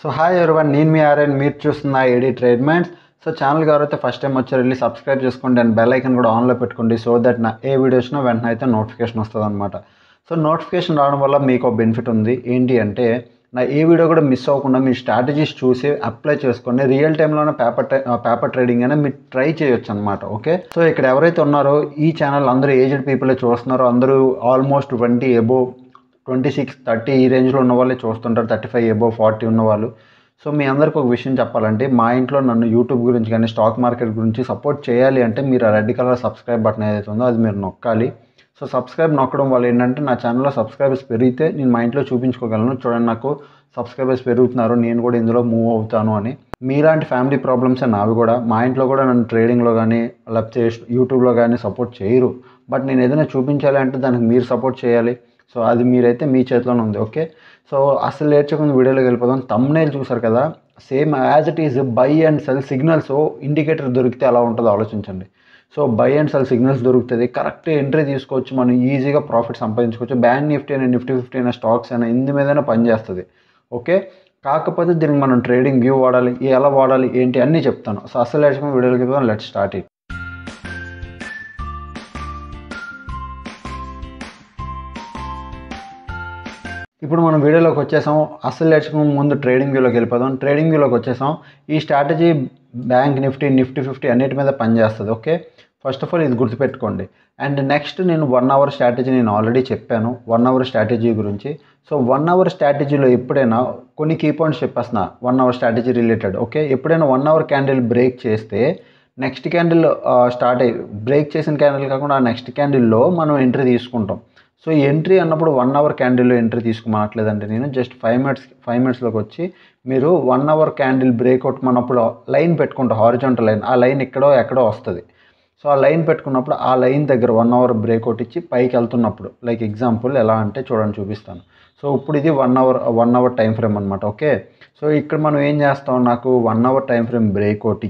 So hi everyone, నేను మీ RN, మీరు చూస్తున్న ఏడీ ట్రేడ్మెంట్స్. సో ఛానల్కి ఎవరైతే ఫస్ట్ టైం వచ్చారో వెళ్ళి సబ్స్క్రైబ్ చేసుకోండి అండ్ బెల్ ఐకన్ కూడా ఆన్లో పెట్టుకోండి. సో దట్ నా ఏ వీడియో వచ్చినా వెంటనే అయితే నోటిఫికేషన్ వస్తుంది అనమాట. సో నోటిఫికేషన్ రావడం వల్ల మీకు ఒక బెనిఫిట్ ఉంది. ఏంటి అంటే నా ఏ వీడియో కూడా మిస్ అవ్వకుండా మీ స్ట్రాటజీస్ చూసి అప్లై చేసుకొని రియల్ టైంలోనే పేపర్ ట్రేడింగ్ అయినా మీరు ట్రై చేయొచ్చు అనమాట. ఓకే, సో ఇక్కడ ఎవరైతే ఉన్నారో ఈ ఛానల్ అందరూ ఏజ్డ్ పీపులే చూస్తున్నారో, అందరూ ఆల్మోస్ట్ 20 అబోవ్ 26, 30 ఈ రేంజ్లో ఉన్న వాళ్ళే చూస్తుంటారు, 35 అబోవ్ 40 ఉన్నవాళ్ళు. సో మీ అందరికీ ఒక విషయం చెప్పాలంటే, మా ఇంట్లో నన్ను యూట్యూబ్ గురించి కానీ స్టాక్ మార్కెట్ గురించి సపోర్ట్ చేయాలి అంటే మీరు ఆ రెడ్ కలర్ సబ్స్క్రైబ్ బటన్ ఏదైతే ఉందో అది మీరు నొక్కాలి. సో సబ్స్క్రైబ్ నొక్కడం వల్ల ఏంటంటే నా ఛానల్లో సబ్స్క్రైబర్స్ పెరిగితే నేను మా ఇంట్లో చూపించుకోగలను, చూడండి నాకు సబ్స్క్రైబర్స్ పెరుగుతున్నారు, నేను కూడా ఇందులో మూవ్ అవుతాను అని. మీలాంటి ఫ్యామిలీ ప్రాబ్లమ్సే నావి కూడా. మా ఇంట్లో కూడా నన్ను ట్రేడింగ్లో కానీ లేకపోతే యూట్యూబ్లో కానీ సపోర్ట్ చేయరు. బట్ నేను ఏదైనా చూపించాలి అంటే దానికి మీరు సపోర్ట్ చేయాలి. సో అది మీరైతే మీ చేతిలోనే ఉంది. ఓకే, సో అసలు నేర్చుకున్న వీడియోలోకి వెళ్ళిపోదాం. థంబ్నెయిల్ చూసారు కదా, same as it is buy and sell signals indicator దొరికితే ఎలా ఉంటుందో ఆలోచించండి. So buy and sell signals దొరుకుతుంది, కరెక్ట్ ఎంట్రీ తీసుకోవచ్చు, మనం ఈజీగా ప్రాఫిట్ సంపాదించుకోవచ్చు. బ్యాంక్ నిఫ్టీ అయినా నిఫ్టీ 50 అయినా స్టాక్స్ అయినా ఇందు మీదైనా పనిచేస్తుంది. ఓకే, కాకపోతే దీనికి మనం ట్రేడింగ్ వ్యూ వాడాలి, ఎలా వాడాలి ఏంటి అన్నీ చెప్తాను. సో అసలు నేర్చుకున్న వీడియోలోకి వెళ్ళిపోదాం. Let's start it. ఇప్పుడు మనం వీడియోలోకి వచ్చేసాం. అసలు నేర్చుకున్న ముందు ట్రేడింగ్ వ్యూలోకి వెళ్ళిపోదాం. ట్రేడింగ్ వ్యూలోకి వచ్చేసాం. ఈ స్ట్రాటజీ బ్యాంక్ నిఫ్టీ 50 అన్నిటి మీద పనిచేస్తుంది. ఓకే, ఫస్ట్ ఆఫ్ ఆల్ ఇది గుర్తుపెట్టుకోండి. అండ్ నెక్స్ట్ నేను 1 అవర్ స్ట్రాటజీ నేను ఆల్రెడీ చెప్పాను, 1 అవర్ స్ట్రాటజీ గురించి. సో 1 అవర్ స్ట్రాటజీలో ఎప్పుడైనా కొన్ని కీ పాయింట్స్ చెప్పేస్తున్నా 1 అవర్ స్ట్రాటజీ రిలేటెడ్. ఓకే, ఎప్పుడైనా 1 అవర్ క్యాండిల్ బ్రేక్ చేస్తే నెక్స్ట్ క్యాండిల్ స్టార్ట్ అయ్యి బ్రేక్ చేసిన క్యాండిల్ కాకుండా ఆ నెక్స్ట్ క్యాండిల్లో మనం ఎంట్రీ తీసుకుంటాం. సో ఎంట్రీ అన్నప్పుడు 1 అవర్ క్యాండిల్లో ఎంట్రీ తీసుకోమనట్లేదంటే నేను జస్ట్ 5 మినిట్స్లోకి వచ్చి మీరు 1 అవర్ క్యాండిల్ బ్రేక్అవుట్ మనప్పుడు లైన్ పెట్టుకుంటాం, హారిజాంటల్ లైన్. ఆ లైన్ ఎక్కడో వస్తుంది. సో ఆ లైన్ పెట్టుకున్నప్పుడు ఆ లైన్ దగ్గర 1 అవర్ బ్రేక్అవుట్ ఇచ్చి పైకి వెళ్తున్నప్పుడు, లైక్ ఎగ్జాంపుల్ ఎలా అంటే చూడండి చూపిస్తాను. సో ఇప్పుడు ఇది 1 అవర్ టైం ఫ్రేమ్ అనమాట. ఓకే, సో ఇక్కడ మనం ఏం చేస్తాం, నాకు 1 అవర్ టైం ఫ్రేమ్ బ్రేక్అవుట్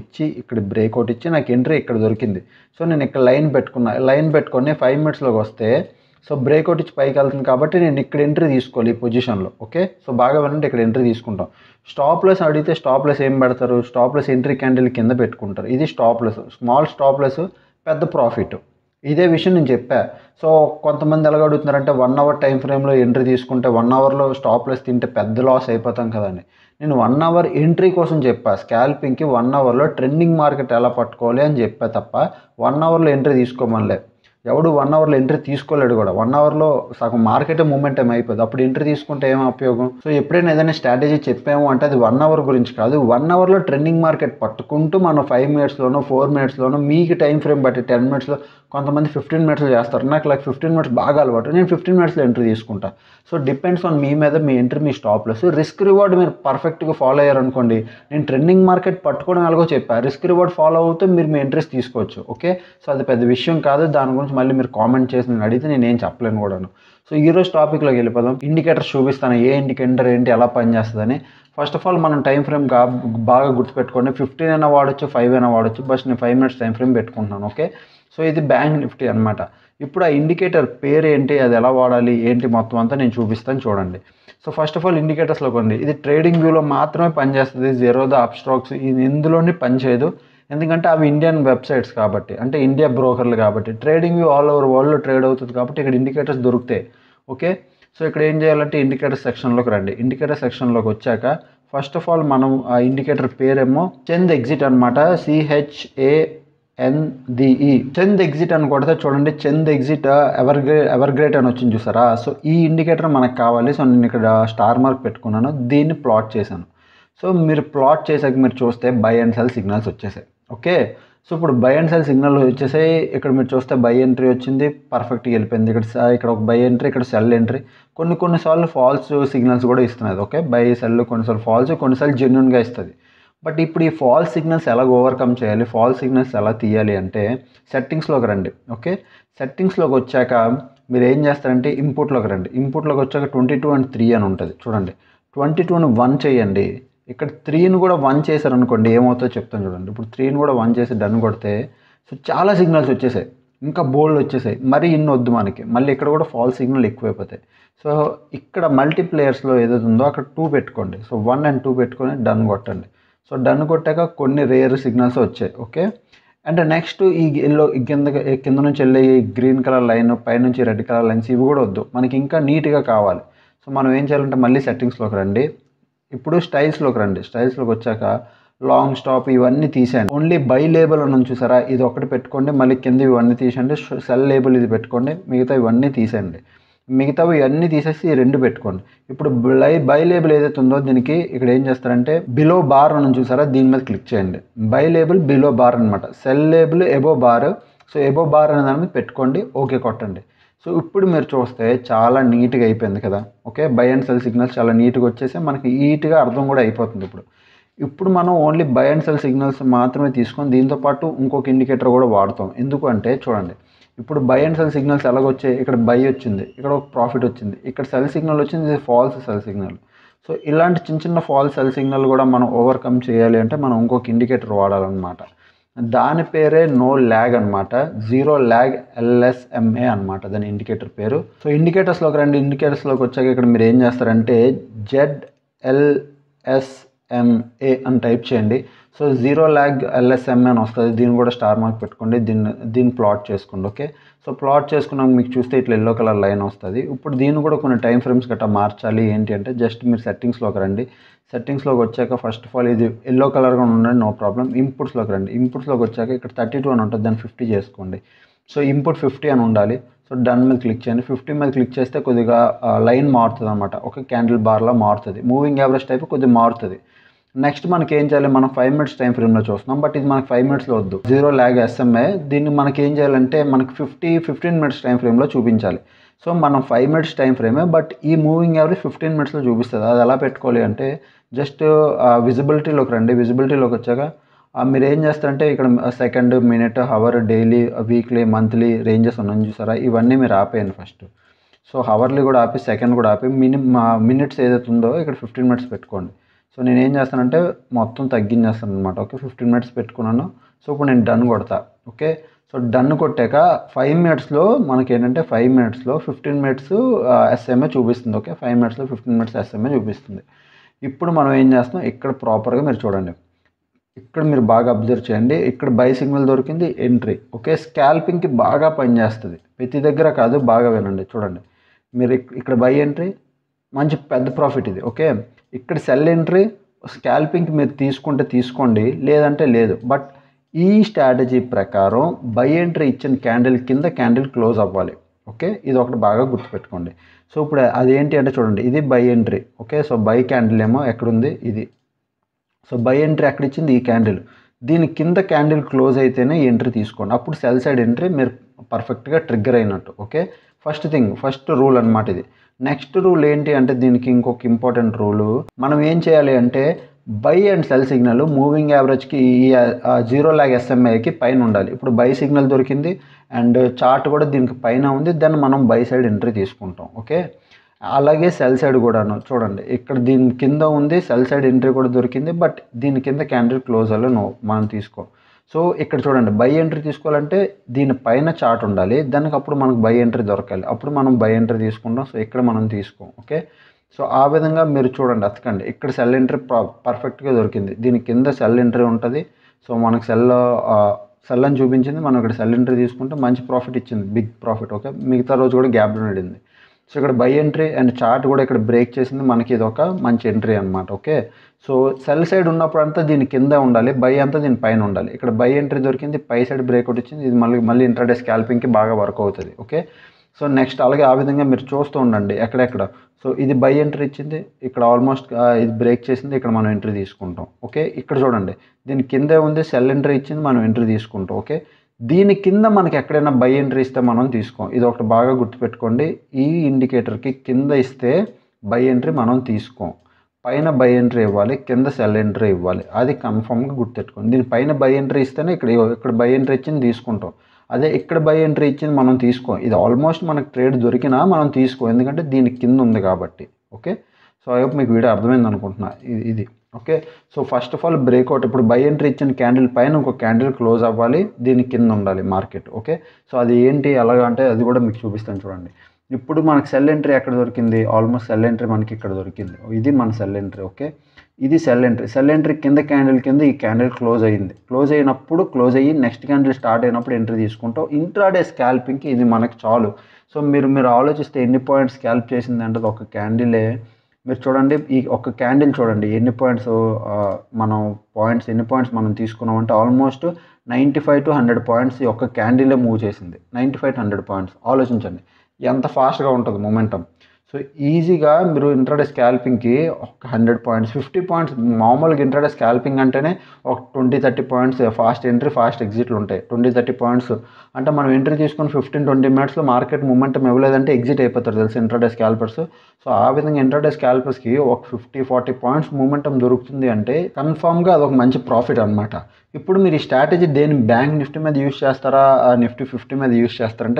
ఇచ్చి నాకు ఎంట్రీ ఇక్కడ దొరికింది. సో నేను ఇక్కడ లైన్ పెట్టుకొని 5 మినిట్స్లోకి వస్తే సో బ్రేక్అవుట్ ఇచ్చి పైకి వెళ్తుంది కాబట్టి నేను ఇక్కడ ఎంట్రీ తీసుకోవాలి ఈ పొజిషన్లో. ఓకే, సో బాగా వినండి, ఇక్కడ ఎంట్రీ తీసుకుంటాం. స్టాప్ లాస్ అడిగితే స్టాప్ లాస్ ఏం పెడతారు, స్టాప్ లాస్ ఎంట్రీ క్యాండిల్ కింద పెట్టుకుంటారు. ఇది stop loss, small stop loss, పెద్ద ప్రాఫిట్. ఇదే విషయం నేను చెప్పా. సో కొంతమంది ఎలాగ అడుగుతున్నారంటే 1 అవర్ టైం ఫ్రేమ్లో ఎంట్రీ తీసుకుంటే 1 అవర్లో స్టాప్ లాస్ తింటే పెద్ద లాస్ అయిపోతాం కదండి. నేను 1 అవర్ ఎంట్రీ కోసం చెప్పా, స్కాల్పింగ్కి 1 అవర్లో ట్రెండింగ్ మార్కెట్ ఎలా పట్టుకోవాలి అని చెప్పా తప్ప 1 అవర్లో ఎంట్రీ తీసుకోమనిలే. ఎవడు 1 అవర్లో ఎంట్రీ తీసుకోలేడు కూడా. 1 అవర్లో సగం మార్కెట్ మూమెంట్ అయిపోతుంది, అప్పుడు ఎంట్రీ తీసుకుంటే ఏం ఉపయోగం. సో ఎప్పుడైనా ఏదైనా స్ట్రాటజీ చెప్పాము అంటే అది 1 అవర్ గురించి కాదు. 1 అవర్లో ట్రెండింగ్ మార్కెట్ పట్టుకుంటూ మనం 5 మినిట్స్లోనో 4 మినిట్స్లోనో మీకు టైం ఫ్రేమ్ బట్టి 10 మినిట్స్లో, కొంతమంది 15 మినిట్స్లో చేస్తారు. నాకు 15 మినిట్స్ బాగా అలవాటు, నేను 15 మినిట్స్లో ఎంట్రీ తీసుకుంటా. సో డిపెండ్స్ ఆన్ మీ మీద, మీ ఎంట్రీ, మీ స్టాప్ లాస్, రిస్క్ రివార్డ్ మీరు పర్ఫెక్ట్గా ఫాలో అయ్యారనుకోండి. నేను ట్రెండింగ్ మార్కెట్ పట్టుకోవడం ఎలాగో చెప్పా, రిస్క్ రివార్డ్ ఫాలో అవుతూ మీరు మీ ఎంట్రీస్ తీసుకోవచ్చు. ఓకే, సో అది పెద్ద విషయం కాదు. దాని గురించి మళ్ళీ మీరు కామెంట్ చేసి నేను అడిగితే నేను ఏం చెప్పలేను కూడాను. సో ఈరోజు టాపిక్లోకి వెళ్ళిపోదాం. ఇండికేటర్స్ చూపిస్తాను, ఏ ఇండికేటర్ ఏంటి ఎలా పనిచేస్తుందని. ఫస్ట్ ఆఫ్ ఆల్ మనం టైం ఫ్రేమ్ బాగా గుర్తుపెట్టుకోండి. 15 అయినా వాడచ్చు, 5 అయినా వాడచ్చు, బట్ నేను 5 మినిట్స్ టైం ఫ్రేమ్ పెట్టుకుంటున్నాను. ఓకే, సో ఇది బ్యాంక్ నిఫ్టీ అనమాట. ఇప్పుడు ఆ ఇండికేటర్ పేరు ఏంటి, అది ఎలా వాడాలి ఏంటి మొత్తం అంతా నేను చూపిస్తాను చూడండి. సో ఫస్ట్ ఆఫ్ ఆల్ ఇండికేటర్స్లోకి ఉంది. ఇది ట్రేడింగ్ వ్యూలో మాత్రమే పనిచేస్తుంది, జీరోదా అప్స్టాక్స్ ఇందులోనే పనిచేయదు. ఎందుకంటే అవి ఇండియన్ వెబ్సైట్స్ కాబట్టి, అంటే ఇండియా బ్రోకర్లు కాబట్టి. ట్రేడింగ్ వ్యూ ఆల్ ఓవర్ వరల్డ్లో ట్రేడ్ అవుతుంది కాబట్టి ఇక్కడ ఇండికేటర్స్ దొరుకుతాయి. ఓకే, సో ఇక్కడ ఏం చేయాలంటే ఇండికేటర్ సెక్షన్లోకి రండి. ఇండికేటర్ సెక్షన్లోకి వచ్చాక ఫస్ట్ ఆఫ్ ఆల్ మనం ఆ ఇండికేటర్ పేరేమో చంద్ ఎగ్జిట్ అనమాట, CHANDE. చంద్ ఎగ్జిట్ అని కొడితే చూడండి, చంద్ ఎగ్జిట్ ఎవర్ గ్రేట్ అని వచ్చింది చూసారా. సో ఈ ఇండికేటర్ మనకు కావాలి. సో నేను ఇక్కడ స్టార్ మార్క్ పెట్టుకున్నాను, దీన్ని ప్లాట్ చేశాను. సో మీరు ప్లాట్ చేసాక మీరు చూస్తే బై అండ్ సెల్ సిగ్నల్స్ వచ్చేసాయి. ఓకే, సో ఇప్పుడు బై అండ్ సెల్ సిగ్నల్ వచ్చేసాయి. ఇక్కడ మీరు చూస్తే బై ఎంట్రీ వచ్చింది, పర్ఫెక్ట్గా వెళ్ళిపోయింది. ఇక్కడ ఒక బై ఎంట్రీ, ఇక్కడ సెల్ ఎంట్రీ. కొన్నిసార్లు ఫాల్స్ సిగ్నల్స్ కూడా ఇస్తున్నది. ఓకే, బై సెల్ కొన్నిసార్లు ఫాల్స్, కొన్నిసార్లు జెన్యున్గా ఇస్తుంది. బట్ ఇప్పుడు ఈ ఫాల్స్ సిగ్నల్స్ ఎలా ఓవర్కమ్ చేయాలి, ఫాల్స్ సిగ్నల్స్ ఎలా తీయాలి అంటే సెట్టింగ్స్లోకి రండి. ఓకే, సెట్టింగ్స్లోకి వచ్చాక మీరు ఏం చేస్తారంటే ఇన్పుట్లోకి రండి. ఇన్పుట్లోకి వచ్చాక 22 and 3 అని ఉంటుంది చూడండి. 22ని 1 చేయండి. ఇక్కడ 3ని కూడా 1 చేశారనుకోండి ఏమవుతుందో చెప్తాను చూడండి. ఇప్పుడు 3ని కూడా 1 చేసి డన్ కొడితే సో చాలా సిగ్నల్స్ వచ్చేసాయి. ఇంకా బోల్డ్ వచ్చేసాయి, మరి ఇన్ని వద్దు మనకి, మళ్ళీ ఇక్కడ కూడా ఫాల్స్ సిగ్నల్ ఎక్కువైపోతాయి. సో ఇక్కడ మల్టీప్లేయర్స్లో ఏదైతే ఉందో అక్కడ 2 పెట్టుకోండి. సో 1 and 2 పెట్టుకొని డన్ కొట్టండి. సో డన్ కొట్టాక కొన్ని రేర్ సిగ్నల్స్ వచ్చాయి. ఓకే, అండ్ నెక్స్ట్ ఈ కింద నుంచి వెళ్ళే ఈ గ్రీన్ కలర్ లైన్, పైనుంచి రెడ్ కలర్ లైన్స్ ఇవి కూడా వద్దు, మనకి ఇంకా నీట్గా కావాలి. సో మనం ఏం చేయాలంటే మళ్ళీ సెట్టింగ్స్లోకి రండి. ఇప్పుడు స్టైల్స్లోకి రండి. స్టైల్స్లోకి వచ్చాక లాంగ్ స్టాప్ ఇవన్నీ తీసేయండి. ఓన్లీ బై లేబుల్ అని చూసారా, ఇది ఒకటి పెట్టుకోండి. మళ్ళీ కింద ఇవన్నీ తీసేయండి. సెల్ లేబుల్ ఇది పెట్టుకోండి. మిగతా ఇవన్నీ తీసేయండి. మిగతావి ఇవన్నీ తీసేసి ఈ 2 పెట్టుకోండి. ఇప్పుడు బై లేబుల్ ఏదైతే ఉందో దీనికి ఇక్కడ ఏం చేస్తారంటే బిలో బార్ అని చూసారా, దీని మీద క్లిక్ చేయండి. బై లేబుల్ బిలో బార్ అనమాట, sell label above bar. So above bar అనే దాని మీద పెట్టుకోండి, ఓకే కొట్టండి. సో ఇప్పుడు మీరు చూస్తే చాలా నీట్గా అయిపోయింది కదా. Okay, buy and sell signals చాలా నీట్గా వచ్చేసి మనకి నీట్గా అర్థం కూడా అయిపోతుంది. ఇప్పుడు మనం only buy and sell signals మాత్రమే తీసుకొని దీంతోపాటు ఇంకొక ఇండికేటర్ కూడా వాడతాం. ఎందుకు అంటే చూడండి, ఇప్పుడు బై అండ్ సెల్ సిగ్నల్స్ ఎలాగొచ్చాయి, ఇక్కడ బై వచ్చింది, ఇక్కడ ఒక ప్రాఫిట్ వచ్చింది, ఇక్కడ సెల్ సిగ్నల్ వచ్చింది, ఇది ఫాల్స్ సెల్ సిగ్నల్. సో ఇలాంటి చిన్న ఫాల్స్ సెల్ సిగ్నల్ కూడా మనం ఓవర్కమ్ చేయాలి అంటే మనం ఇంకొక ఇండికేటర్ వాడాలన్నమాట. దాని పేరే నో ల్యాగ్ అనమాట, జీరో ల్యాగ్ LSMA అనమాట దాని ఇండికేటర్ పేరు. సో ఇండికేటర్స్లోకి రండి. ఇండికేటర్స్లోకి వచ్చాక ఇక్కడ మీరు ఏం చేస్తారంటే ZLSMA అని టైప్ చేయండి. సో జీరో ల్యాగ్ LSMA అని వస్తుంది. దీన్ని కూడా స్టార్ మార్క్ పెట్టుకోండి. దీన్ని ప్లాట్ చేసుకోండి. ఓకే, సో ప్లాట్ చేసుకున్నాక మీకు చూస్తే ఇట్లా ఎల్లో కలర్ లైన్ వస్తుంది. ఇప్పుడు దీన్ని కూడా కొన్ని టైం ఫ్రేమ్స్ గట్రా మార్చాలి. ఏంటి అంటే జస్ట్ మీరు సెట్టింగ్స్లోకి రండి. సెట్టింగ్స్లోకి వచ్చాక ఫస్ట్ ఆఫ్ ఆల్ ఇది ఎల్లో కలర్గా ఉండండి, నో ప్రాబ్లం. ఇన్పుట్స్లోకి రండి. ఇన్పుట్స్లోకి వచ్చాక ఇక్కడ 32 అని ఉంటుంది, దాన్ని 50 చేసుకోండి. సో ఇన్పుట్ 50 అని ఉండాలి. సో డన్ మీద క్లిక్ చేయండి. 50 మీద క్లిక్ చేస్తే కొద్దిగా లైన్ మారుతుంది అనమాట, ఒక క్యాండిల్ బార్లా మారుతుంది. మూవింగ్ యావరేజ్ టైప్ కొద్దిగా మారుతుంది. నెక్స్ట్ మనకి ఏం చేయాలి, మనం 5 minutes టైం ఫ్రేమ్లో చూస్తున్నాం, బట్ ఇది మనకి 5 minutesలో వద్దు. జీరో ల్యాగ్ SMA దీన్ని మనకి ఏం చేయాలంటే మనకి 15 minutes టైం ఫ్రేమ్లో చూపించాలి. సో మనం 5 minutes టైం ఫ్రేమే, బట్ ఈ మూవింగ్ యావరేజ్ 15 minutesలో చూపిస్తుంది. అది ఎలా పెట్టుకోవాలి అంటే జస్ట్ విజిబిలిటీలోకి రండి. విజిబిలిటీలోకి వచ్చాక మీరు ఏం చేస్తారంటే ఇక్కడ second, minute, hour, daily, weekly, monthly ranges ఉన్నాయని చూసారా, ఇవన్నీ మీరు ఆపేయండి ఫస్ట్. సో హవర్లీ కూడా ఆపి, సెకండ్ కూడా ఆపి, మినిట్స్ ఏదైతే ఉందో ఇక్కడ 15 minutes పెట్టుకోండి. సో నేను ఏం చేస్తానంటే మొత్తం తగ్గించేస్తాను అనమాట. ఓకే, 15 minutes పెట్టుకున్నాను. సో ఇప్పుడు నేను డన్ కొడతా. ఓకే, సో డన్ కొట్టాక 5 minutesలో మనకి ఏంటంటే 5 minutesలో 15 minutes SMA చూపిస్తుంది. ఓకే, 5 minutesలో 15 minutes SMA చూపిస్తుంది. ఇప్పుడు మనం ఏం చేస్తాం, ఇక్కడ ప్రాపర్గా మీరు చూడండి, ఇక్కడ మీరు బాగా అబ్జర్వ్ చేయండి. ఇక్కడ బై సిగ్నల్ దొరికింది, ఎంట్రీ. ఓకే, స్కాల్పింగ్కి బాగా పనిచేస్తుంది. ప్రతి దగ్గర కాదు, బాగా వినండి. చూడండి, మీరు ఇక్కడ బై ఎంట్రీ మంచి పెద్ద ప్రాఫిట్ ఇది. ఓకే, ఇక్కడ సెల్ ఎంట్రీ స్కాల్పింగ్కి మీరు తీసుకుంటే తీసుకోండి, లేదంటే లేదు. బట్ ఈ స్ట్రాటజీ ప్రకారం బై ఎంట్రీ ఇచ్చిన క్యాండిల్ కింద క్యాండిల్ క్లోజ్ అవ్వాలి. ఓకే, ఇది ఒకటి బాగా గుర్తుపెట్టుకోండి. సో ఇప్పుడు అదేంటి అంటే చూడండి, ఇది buy entry. Okay, so buy candle ఏమో ఎక్కడుంది, ఇది. సో బై ఎంట్రీ ఎక్కడ ఇచ్చింది, ఈ క్యాండిల్. దీని కింద క్యాండిల్ క్లోజ్ అయితేనే ఈ ఎంట్రీ తీసుకోండి, అప్పుడు సెల్ సైడ్ ఎంట్రీ మీరు పర్ఫెక్ట్గా ట్రిగ్గర్ అయినట్టు. ఓకే, ఫస్ట్ రూల్ అనమాట ఇది. నెక్స్ట్ రూల్ ఏంటి అంటే దీనికి ఇంకొక ఇంపార్టెంట్ రూలు, మనం ఏం చేయాలి అంటే buy and sell signal moving యావరేజ్కి ఈ జీరో ల్యాగ్ SMAకి పైన ఉండాలి. ఇప్పుడు బై సిగ్నల్ దొరికింది అండ్ చార్ట్ కూడా దీనికి పైన ఉంది, దాన్ని మనం బై సైడ్ ఎంట్రీ తీసుకుంటాం. ఓకే, అలాగే సెల్ సైడ్ కూడాను చూడండి, ఇక్కడ దీని కింద ఉంది, సెల్ సైడ్ ఎంట్రీ కూడా దొరికింది, బట్ దీని కింద క్యాండిల్ క్లోజ్ అవ్వాలి, మనం తీసుకో. సో ఇక్కడ చూడండి, బై ఎంట్రీ తీసుకోవాలంటే దీనిపైన చార్ట్ ఉండాలి, దానికి అప్పుడు మనకు బై ఎంట్రీ దొరకాలి, అప్పుడు మనం బై ఎంట్రీ తీసుకుంటాం. సో ఇక్కడ మనం తీసుకోం. ఓకే, సో ఆ విధంగా మీరు చూడండి, అతకండి. ఇక్కడ సెల్ ఎంట్రీ పర్ఫెక్ట్గా దొరికింది, దీని కింద సెల్ ఎంట్రీ ఉంటుంది. సో మనకు సెల్ అని చూపించింది, మనం ఇక్కడ సెల్ ఎంట్రీ తీసుకుంటే మంచి ప్రాఫిట్ ఇచ్చింది, బిగ్ ప్రాఫిట్. ఓకే, మిగతా రోజు కూడా గ్యాప్లో నడింది. సో ఇక్కడ బై ఎంట్రీ అండ్ చార్ట్ కూడా ఇక్కడ బ్రేక్ చేసింది, మనకి ఇది ఒక మంచి ఎంట్రీ అనమాట. ఓకే, సో సెల్ సైడ్ ఉన్నప్పుడు అంతా దీని కింద ఉండాలి, బై అంతా దీని పైన ఉండాలి. ఇక్కడ బై ఎంట్రీ దొరికింది, పై సైడ్ బ్రేక్అవుట్ ఇచ్చింది, ఇది మళ్ళీ ఇంట్రాడే స్కాల్పింగ్కి బాగా వర్క్ అవుతుంది. ఓకే, సో నెక్స్ట్ అలాగే ఆ విధంగా మీరు చూస్తూ ఉండండి ఎక్కడెక్కడ. సో ఇది బై ఎంట్రీ ఇచ్చింది, ఇక్కడ ఆల్మోస్ట్ ఇది బ్రేక్ చేసింది, ఇక్కడ మనం ఎంట్రీ తీసుకుంటాం. ఓకే, ఇక్కడ చూడండి, దీని కిందే ఉంది, సెల్ ఎంట్రీ ఇచ్చింది, మనం ఎంట్రీ తీసుకుంటాం. ఓకే, దీని కింద మనకి ఎక్కడైనా బై ఎంట్రీ ఇస్తే మనం తీసుకోం. ఇది ఒకటి బాగా గుర్తుపెట్టుకోండి, ఈ ఇండికేటర్కి కింద ఇస్తే బై ఎంట్రీ మనం తీసుకోం, పైన బై ఎంట్రీ ఇవ్వాలి, కింద సెల్ ఎంట్రీ ఇవ్వాలి, అది కన్ఫామ్గా గుర్తుపెట్టుకోండి. దీని పైన బై ఎంట్రీ ఇస్తేనే ఇక్కడ బై ఎంట్రీ ఇచ్చింది తీసుకుంటాం, అదే ఇక్కడ బై ఎంట్రీ ఇచ్చింది మనం తీసుకోం. ఇది ఆల్మోస్ట్ మనకు ట్రేడ్ దొరికినా మనం తీసుకోం, ఎందుకంటే దీని కింద ఉంది కాబట్టి. ఓకే, సో ఐ హోప్ మీకు వీడియో అర్థమైంది అనుకుంటున్నా ఇది. Okay. So first of all breakout ఇప్పుడు బై ఎంట్రీ ఇచ్చిన క్యాండిల్ పైన ఇంకో క్యాండిల్ క్లోజ్ అవ్వాలి. దీని కింద ఉండాలి మార్కెట్. ఓకే. సో అది ఏంటి ఎలాగా అంటే అది కూడా మీకు చూపిస్తాను చూడండి. ఇప్పుడు మనకు సెల్ ఎంట్రీ ఎక్కడ దొరికింది? ఆల్మోస్ట్ సెల్ ఎంట్రీ మనకి ఇక్కడ దొరికింది. ఇది మన సెల్ ఎంట్రీ. ఓకే. ఇది సెల్ ఎంట్రీ. సెల్ ఎంట్రీ కింద క్యాండిల్ కింద ఈ క్యాండిల్ క్లోజ్ అయ్యింది. క్లోజ్ అయినప్పుడు క్లోజ్ అయ్యి నెక్స్ట్ క్యాండిల్ స్టార్ట్ అయినప్పుడు ఎంట్రీ తీసుకుంటాం. ఇంట్రాడే స్కాల్పింగ్కి ఇది మనకు చాలు. సో మీరు ఆలోచిస్తే ఎన్ని పాయింట్స్ స్కాల్ప్ చేసింది అంటే ఒక క్యాండిలే మీరు చూడండి. ఈ ఒక్క క్యాండిల్ చూడండి ఎన్ని పాయింట్స్ ఎన్ని పాయింట్స్ మనం తీసుకున్నామంటే ఆల్మోస్ట్ 95 to 100 పాయింట్స్ ఈ ఒక్క క్యాండిలే మూవ్ చేసింది. 95 to 100 పాయింట్స్ ఆలోచించండి ఎంత ఫాస్ట్గా ఉంటుంది మొమెంటం. సో ఈజీగా మీరు ఇంట్రాడే స్కాల్పింగ్కి ఒక 100 పాయింట్స్ 50 పాయింట్స్ మామూలుగా ఇంట్రాడే స్కాల్పింగ్ అంటేనే ఒక 20-30 పాయింట్స్ ఫాస్ట్ ఎంట్రీ ఫాస్ట్ ఎగ్జిట్లు ఉంటాయి. 20-30 పాయింట్స్ అంటే మనం ఎంట్రీ తీసుకొని 15-20 మినిట్స్లో మార్కెట్ మూమెంటం ఇవ్వలేదంటే ఎగ్జిట్ అయిపోతారు తెలుసు ఇంట్రాడే స్కాల్పర్స్. సో ఆ విధంగా ఇంట్రాడే స్కాల్పర్స్కి ఒక 50-40 పాయింట్స్ మూమెంటం దొరుకుతుంది అంటే కన్ఫామ్గా అదొక మంచి ప్రాఫిట్ అనమాట. ఇప్పుడు మీరు ఈ స్ట్రాటజీ దేని బ్యాంక్ నిఫ్టీ మీద యూస్ చేస్తారా నిఫ్టీ 50 మీద యూస్ చేస్తారంటే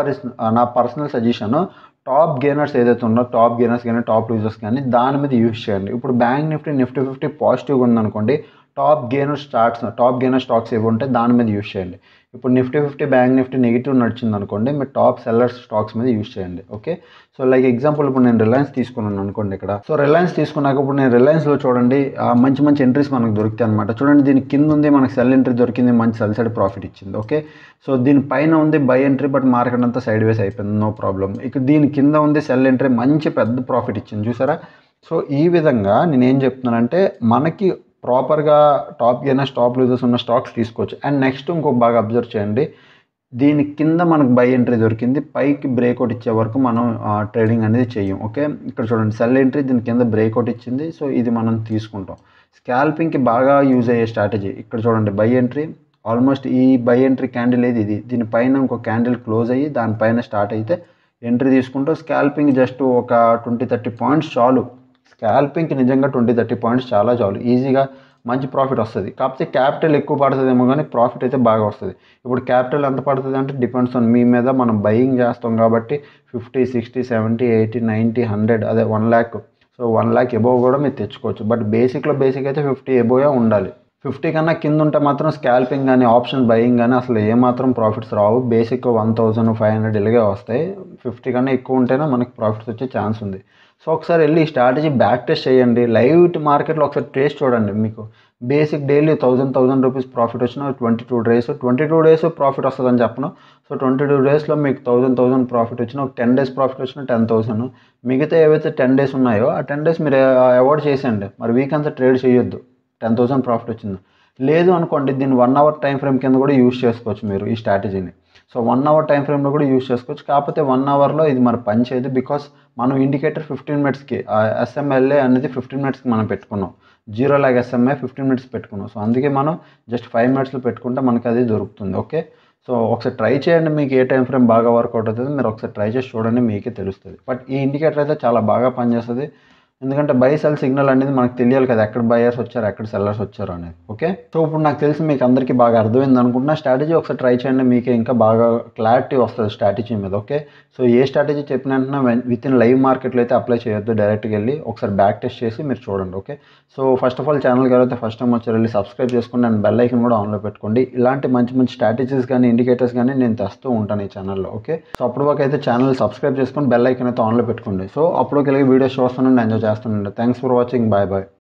నా పర్సనల్ సజెషన్ టాప్ గెయినర్స్ ఏదైతే ఉందో టాప్ గెయినర్స్ కానీ టాప్ లూజర్స్ కానీ దాని మీద యూస్ చేయండి. ఇప్పుడు బ్యాంక్ నిఫ్టీ 50 పాజిటివ్గా ఉందనుకోండి టాప్ గెయినర్ స్టాక్స్ ఏవి ఉంటే దాని మీద యూస్ చేయండి. ఇప్పుడు నిఫ్టీ 50 బ్యాంక్ నిఫ్టీ నెగిటివ్ నడిచింది అనుకోండి మీరు టాప్ సెల్లర్స్ స్టాక్స్ మీద యూస్ చేయండి. ఓకే. సో లైక్ ఎగ్జాంపుల్ ఇప్పుడు నేను రిలయన్స్ తీసుకున్నాను అనుకోండి ఇక్కడ. సో రిలయన్స్ తీసుకున్నాక ఇప్పుడు నేను రిలయన్స్లో చూడండి మంచి ఎంట్రీస్ మనకు దొరుకుతాయి అనమాట. చూడండి దీని కింద ఉంది మనకు సెల్ ఎంట్రీ దొరికింది మంచి సెల్ సైడ్ ప్రాఫిట్ ఇచ్చింది. ఓకే. సో దీని పైన ఉంది బై ఎంట్రీ బట్ మార్కెట్ అంతా సైడ్ వేస్ అయిపోయింది నో ప్రాబ్లం. ఇక దీని కింద ఉంది సెల్ ఎంట్రీ మంచి పెద్ద ప్రాఫిట్ ఇచ్చింది చూసారా. సో ఈ విధంగా నేనేం చెప్తున్నానంటే మనకి ప్రాపర్గా టాప్ గెయినర్స్ టాప్ లూజర్స్ ఉన్న స్టాక్స్ తీసుకోవచ్చు. అండ్ నెక్స్ట్ ఇంకొక బాగా అబ్జర్వ్ చేయండి దీని కింద మనకు బై ఎంట్రీ దొరికింది పైకి బ్రేక్అవుట్ ఇచ్చే వరకు మనం ట్రేడింగ్ అనేది చెయ్యం. ఓకే. ఇక్కడ చూడండి సెల్ ఎంట్రీ దీని కింద బ్రేక్అవుట్ ఇచ్చింది. సో ఇది మనం తీసుకుంటాం. స్కాల్పింగ్కి బాగా యూజ్ అయ్యే స్ట్రాటజీ ఇక్కడ చూడండి బై ఎంట్రీ ఆల్మోస్ట్ ఈ బై ఎంట్రీ క్యాండిల్ ఇది దీనిపైన ఇంకో క్యాండిల్ క్లోజ్ అయ్యి దానిపైన స్టార్ట్ అయితే ఎంట్రీ తీసుకుంటాం. స్కాల్పింగ్ జస్ట్ ఒక 20-30 పాయింట్స్ చాలు. స్కాల్పింగ్కి నిజంగా 20-30 పాయింట్స్ చాలా చాలు. ఈజీగా మంచి ప్రాఫిట్ వస్తుంది. కాకపోతే క్యాపిటల్ ఎక్కువ పడుతుందేమో కానీ ప్రాఫిట్ అయితే బాగా వస్తుంది. ఇప్పుడు క్యాపిటల్ ఎంత పడుతుంది అంటే డిపెండ్స్ ఆన్ మీ మీద. మనం బయింగ్ చేస్తాం కాబట్టి 50, 60, 70, 80, 90, 100 అదే 1 lakh. సో 1 lakh ఎబోవ్ కూడా మీరు తెచ్చుకోవచ్చు. బట్ బేసిక్ అయితే 50 ఎబోవే ఉండాలి. 50 కన్నా కింద ఉంటే మాత్రం స్కాల్పింగ్ కానీ ఆప్షన్ బయింగ్ కానీ అసలు ఏమాత్రం ప్రాఫిట్స్ రావు. బేసిక్ 1500 ఇలాగే వస్తాయి. 50 కన్నా ఎక్కువ ఉంటేనే మనకి ప్రాఫిట్స్ వచ్చే ఛాన్స్ ఉంది. సో ఒకసారి వెళ్ళి ఈ స్ట్రాటజీ బ్యాక్ టెస్ట్ చేయండి. లైవ్ మార్కెట్లో ఒకసారి టెస్ట్ చూడండి. మీకు బేసిక్ డైలీ 1000 రూపీస్ ప్రాఫిట్ వచ్చిన 22 డేస్ ప్రాఫిట్ వస్తుందని చెప్పను. సో 22 డేస్లో మీకు 1000 ప్రాఫిట్ వచ్చిన ఒక 10 డేస్ ప్రాఫిట్ వచ్చిన 10,000. మిగతా ఏవైతే 10 డేస్ ఉన్నాయో ఆ 10 డేస్ మీరు అవాయిడ్ చేసేయండి. మరి వీక్ అంతా ట్రేడ్ చేయొద్దు. 10,000 ప్రాఫిట్ వచ్చింది లేదు అనుకోండి దీన్ని 1 hour టైం ఫ్రేమ్ కింద కూడా యూస్ చేసుకోవచ్చు మీరు ఈ స్ట్రాటజీని. సో 1 hour టైం ఫ్రేమ్లో కూడా యూస్ చేసుకోవచ్చు. కాకపోతే 1 hourలో ఇది మరి పని చేయదు. బికాస్ మనం ఇండికేటర్ 15 minutesకి ఎస్ఎంఎల్ఏ అనేది 15 minutesకి మనం పెట్టుకున్నాం. 0 lakh SMA 15 minutes పెట్టుకున్నాం. సో అందుకే మనం జస్ట్ 5 minutesలో పెట్టుకుంటే మనకి అది దొరుకుతుంది. ఓకే. సో ఒకసారి ట్రై చేయండి. మీకు ఏ టైం ఫ్రేమ్ బాగా వర్కౌట్ అవుతుంది మీరు ఒకసారి ట్రై చేసి చూడండి మీకే తెలుస్తుంది. బట్ ఈ ఇండికేటర్ అయితే చాలా బాగా పనిచేస్తుంది. ఎందుకంటే బై సెల్ సిగ్నల్ అనేది మనకు తెలియాలి కదా ఎక్కడ బయర్స్ వచ్చారు ఎక్కడ సెల్లర్స్ వచ్చారు అనేది. ఓకే. సో ఇప్పుడు నాకు తెలిసి మీకు అందరికీ బాగా అర్థమైంది అనుకుంటున్నా. స్ట్రాటజీ ఒకసారి ట్రై చేయండి మీకే ఇంకా బాగా క్లారిటీ వస్తుంది స్ట్రాటజీ మీద. ఓకే. సో ఏ స్ట్రాటజీ చెప్పిన విత్ ఇన్ లైవ్ మార్కెట్లో అయితే అప్లై చేయొద్దు. డైరెక్ట్గా వెళ్ళి ఒకసారి బ్యాక్ టెస్ట్ చేసి మీరు చూడండి. Okay. So first of all ఛానల్కి ఎవరైతే ఫస్ట్ టైం వచ్చారో వెళ్ళి సబ్స్క్రైబ్ చేసుకోండి అండ్ బెల్ ఐకన్ కూడా ఆన్లో పెట్టుకోండి. ఇలాంటి మంచి స్ట్రాటజీస్ కానీ ఇండికేటర్స్ కానీ నేను తెస్తూ ఉంటాను ఈ ఛానల్లో. ఓకే. సో అప్పుడు వరకు అయితే ఛానల్ సబ్స్క్రైబ్ చేసుకొని బెల్ ఐకన్ అయితే ఆన్లో పెట్టుకోండి. సో అప్పుడు వెళ్ళి వీడియోస్ చూస్తానండి ఎంజాయ్ చేస్తానండి. Thanks for watching. బాయ్.